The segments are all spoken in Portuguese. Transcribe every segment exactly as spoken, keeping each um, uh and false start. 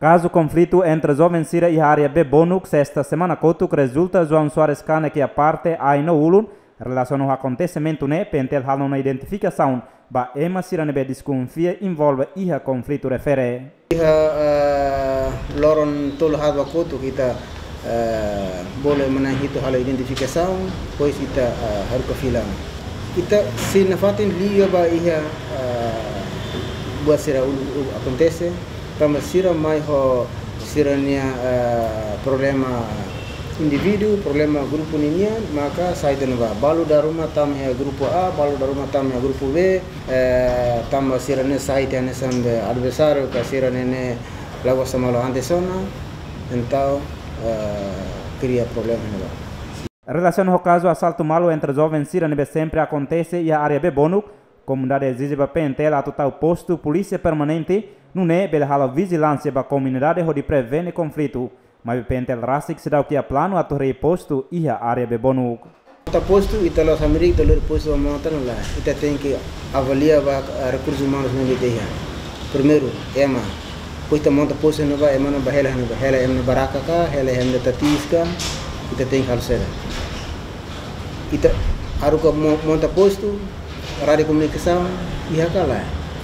Caso conflito entre jovem Sira e a área Bebonuk, esta semana Kotuk resulta João Soares Cane que a parte aí no Ulun, relação ao acontecimento né, pentel hal na identificação, ba ema Sira nebe desconfia envolve iha conflito refere. Iha loron tol hadwa Kotuk kita boleh menahito hal identificação, pois kita harus kefilang. Kita sinafatin liga ba iha buat Sira acontece. Tama Sira mai ho Siranya uh, problema individu, problema grupo ninya, maka saya dengar balu dari rumah tam ya grupo A, balu dari rumah tam ya grupo B, uh, tam Siranya saya tiada sampai adversário, ke Siranya lagu sama lo antesona, então uh, cria problema ni. Relação ao caso assalto malo entre jovens Siranya sempre acontece e a área Bebonuk, comunidade exige para pentel a total posto polícia permanente. Não é pela hala vigilância para a comunidade onde prevene conflito, mas pentel rasik se dá o que é plano a torre posto e a área Bebonuk. Monta posto e talos América talos posto a montar lá. Ita tem que avaliar os recursos humanos na vida. Primeiro, ema, pois ta monta posto no vai, ema no bahela no bahela, ema no baraka ka, ela ema no tatisca, ita tem que halser. Ita aruka monta posto, rádio comunicação e hakala.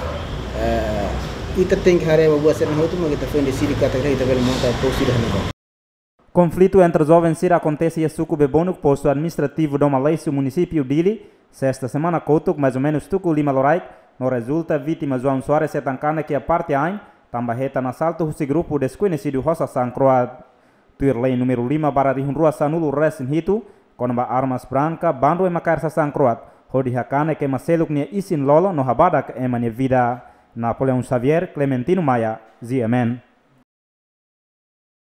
Ita tem que haver uma boa cena no outro, mas kita foi decidir que até kita vai montar posto de renovação. Conflito entre jovens Sira acontece em Suco Bebonuk, posto administrativo do Malaysia, município Dili, sexta semana Kotuk, mais ou menos Tuku Lima Loraik, no resulta vítima João Soares Setancana que a parte ain, também reta na salto o grupo desconhecido Rosa San Croat. Tuirlei número lima para rihun rua sanulu resin hitu, com armas branca, bando e macar sa San Croat, hodi hakane que maseluk nia isin lolo no habadak emane vida. Napoleão Xavier, Clementino Maia, Z M N.